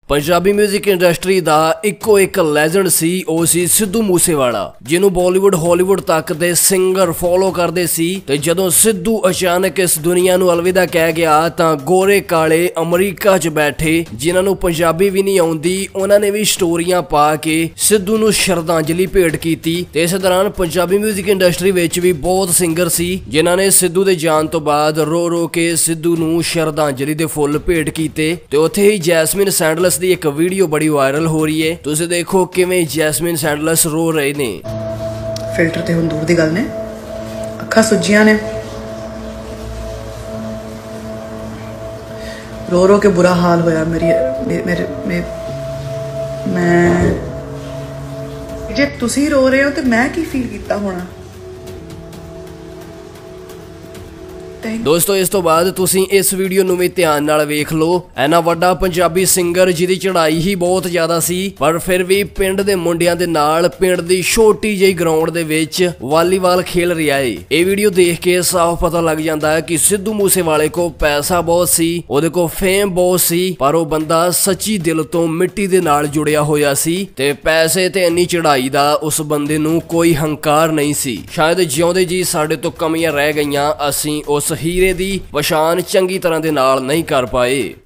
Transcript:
Punjabi music industry दा इक्को एक लैजेंड सी ओ सी सिद्धू मूसेवाला जिन्हों बॉलीवुड हॉलीवुड तक दे सिंगर फॉलो करते सी ते जदों सिद्धू अचानक इस दुनिया नूं अलविदा कह गया तां गोरे काले अमरीका च बैठे जिन्हां नूं पंजाबी भी नहीं आउंदी उन्हां ने भी स्टोरियां पा के सिद्धू नूं श्रद्धांजलि भेंट कीती ते इस दौरान पंजाबी म्यूजिक इंडस्ट्री विच भी बहुत सिंगर सी जिन्हां ने सिद्धू दे जान तो बाद रो रो के सिद्धू नूं श्रद्धांजलि दे फुੱਲ भेंट कीते ते उत्थे ही जैस्मिन सैंडलस दी एक वीडियो बड़ी वायरल हो रही है। तुसीं देखो किवें जैस्मिन सैंडलस रो रहे ने। फिल्टर ते हुण दूर दी गल ने, अखां सुज्जियां ने, रो रो के बुरा हाल होया मैं जे तुसीं रो रहे हो तो मैं की फील कीता होना। दोस्तों इस तो बाद तुसीं इस वीडियो नूं भी ध्यान नाल वेख लो। इन्ना वड्डा पंजाबी सिंगर जिहदी चढ़ाई ही बहुत ज्यादा सी पर फिर भी पिंड दे मुंडियां दे नाल पिंड दी छोटी जी ग्राउंड दे विच वालीबाल खेल रहा है। ये वीडियो देख के साफ पता लग जाता है कि सिद्धू मूसेवाले को पैसा बहुत सी, उहदे को फेम बहुत सी, पर वो बंदा सच्ची दिल तो मिट्टी दे नाल जुड़िया होया सी ते पैसे ते इन्नी चढ़ाई दा उस बंदे नूं कोई हंकार नहीं सी। शायद जिउंदे जी साडे तो कमियां रह गईयां, असीं उस हीरे दी पछाण चंगी तरह दे नाल नहीं कर पाए।